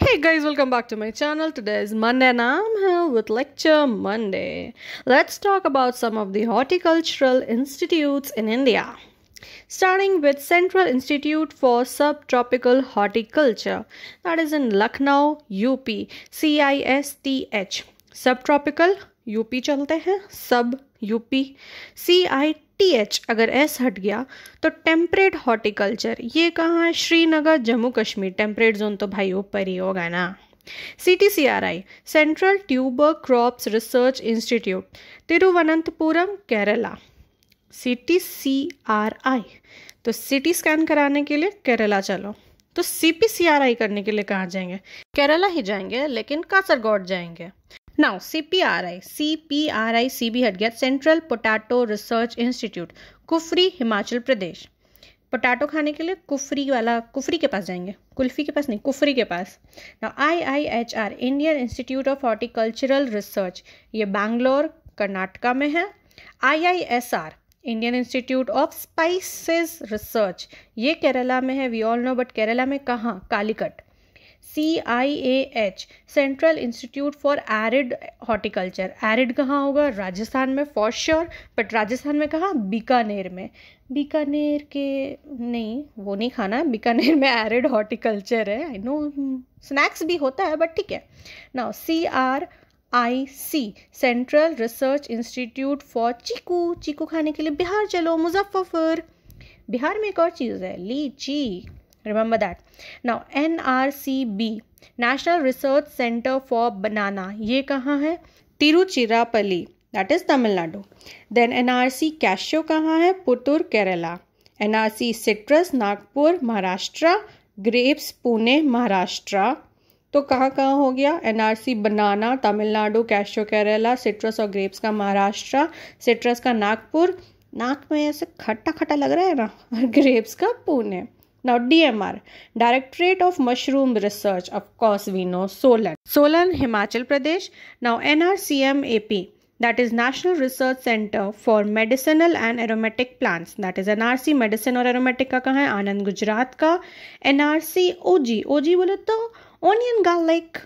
Hey guys, welcome back to my channel. Today is Monday and I'm here with Lecture Monday. Let's talk about some of the horticultural institutes in India. Starting with Central Institute for Subtropical Horticulture, that is in Lucknow, UP, CISTH. Subtropical, UP चलते हैं, sub UP, CITH अगर S हट गया तो temperate horticulture, ये कहाँ है? Srinagar, Jammu Kashmir. Temperate zone तो भाई ऊपर ही होगा ना. CTCRI, central tuber crops research institute, Thiruvananthapuram, Kerala. CTCRI, तो सिटी स्कैन कराने के लिए केरला चलो. तो CPCRI करने के लिए कहाँ जाएंगे? केरला ही जाएंगे, लेकिन कासरगोड जाएंगे. नाउ CPRI, CB हट गया, central potato research institute, Kufri, Himachal Pradesh. Potato खाने के लिए कुफरी के पास जाएंगे, कुल्फी के पास नहीं, कुफरी के पास. Now IIHR, Indian institute of horticultural research, ये बैंगलोर कर्नाटका में है. IISR, Indian institute of spices research, ये केरला में है. We all know, but Kerala में कहाँ? Calicut. CIAH, central institute for arid horticulture, arid कहाँ होगा? राजस्थान में फॉर श्योर, बट राजस्थान में कहाँ? बीकानेर में. बीकानेर के नहीं, वो नहीं खाना है. बीकानेर में एरिड हॉर्टिकल्चर है. आई नो स्नैक्स भी होता है, बट ठीक है. Now CRIC, central research institute for chikoo, चीकू खाने के लिए बिहार चलो, मुजफ्फरपुर. बिहार में एक और चीज़ है, लीची. Remember that. Now NRCB, National Research Center for Banana, ये कहाँ है? Tiruchirappalli, that is Tamil Nadu. Then NRC Cashew कहाँ है? पुतुर, Kerala. NRC Citrus, Nagpur, Maharashtra. Grapes, Pune, Maharashtra. तो कहाँ कहाँ हो गया? NRC banana Tamil Nadu, cashew Kerala, citrus और ग्रेप्स का महाराष्ट्र, सिट्रस का नागपुर. नाक में ऐसे खट्टा खट्टा लग रहा है ना. और ग्रेप्स का Pune. Now DMR, Directorate of Mushroom Research, of course we know, Solan, Himachal Pradesh. Now NRCM AP, that is National Research Center for Medicinal and Aromatic Plants, that is NRC Medicine और Aromatic का कहाँ है? आनंद, गुजरात का. NRC OG बोले तो Onion Garlic,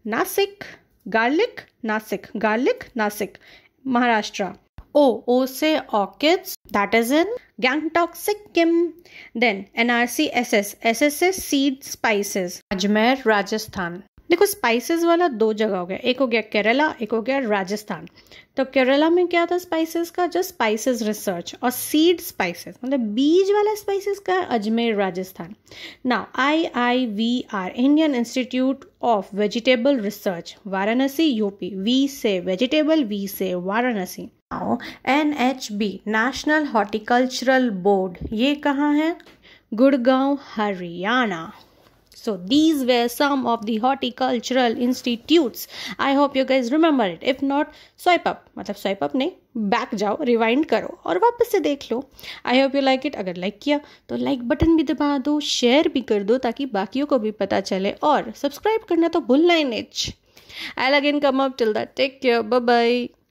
Garlic, Nasik, Maharashtra. O से orchids, that is in Gangtok, Sikkim. Then NRC SS से seed spices, Ajmer, Rajasthan. देखो स्पाइसेस वाला दो जगह हो गया, एक हो गया केरला, एक हो गया राजस्थान. तो केरला में क्या था स्पाइसेस का? जो स्पाइसेस रिसर्च. और सीड स्पाइसेस मतलब बीज वाला स्पाइसेस का Ajmer, Rajasthan. Now IIVR, Indian institute of vegetable research, Varanasi, UP. V से वेजिटेबल, वी से Varanasi. Now NHB, national horticultural board, ये कहाँ है? Gurgaon, Haryana. So these were some of the horticultural institutes. I hope you guys remember it. If not, swipe up. मतलब swipe up नहीं, back जाओ, rewind करो और वापस से देख लो. I hope you like it. अगर like किया तो like बटन भी दबा दो, share भी कर दो ताकि बाकियों को भी पता चले, और subscribe करना तो भूलना ही नहीं. I'll again come up till that. Take care. Bye bye.